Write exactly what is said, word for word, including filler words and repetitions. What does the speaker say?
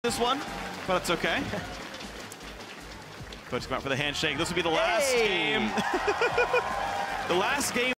this one, but it's okay. Coach come out for the handshake. This will be the last Hey! game. The last game.